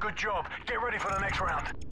Good job. Get ready for the next round.